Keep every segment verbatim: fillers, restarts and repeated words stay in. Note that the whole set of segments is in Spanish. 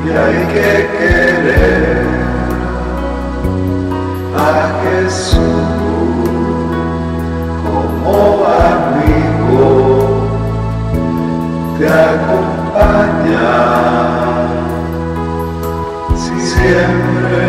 y hay que querer a Jesús como amigo, te acompaña si siempre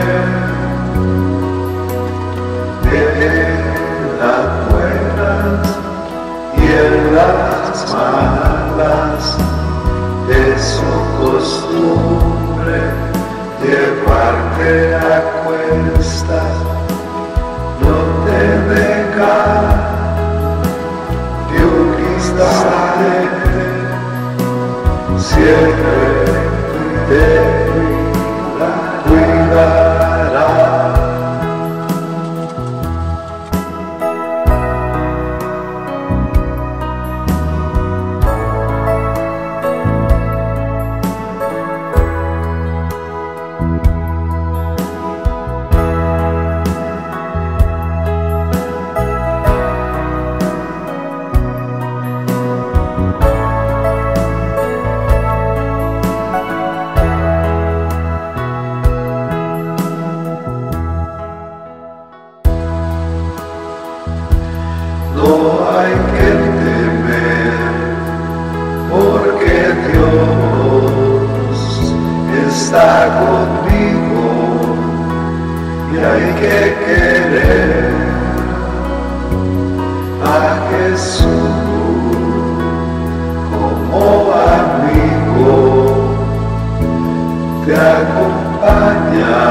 te las buenas y en las malas. Es su costumbre llevarte a cuestas, no te deja de un instante, siempre te cuidará. No hay que temer, porque Dios está conmigo y hay que querer a Jesús como amigo, te acompaña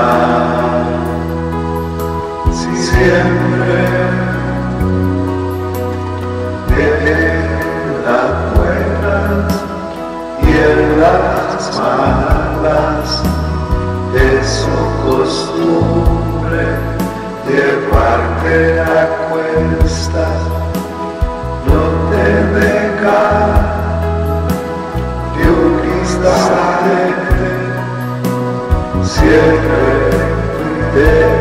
si siempre en las buenas y en las malas. Es su costumbre llevarte a cuestas, no te deja de un instante, siempre te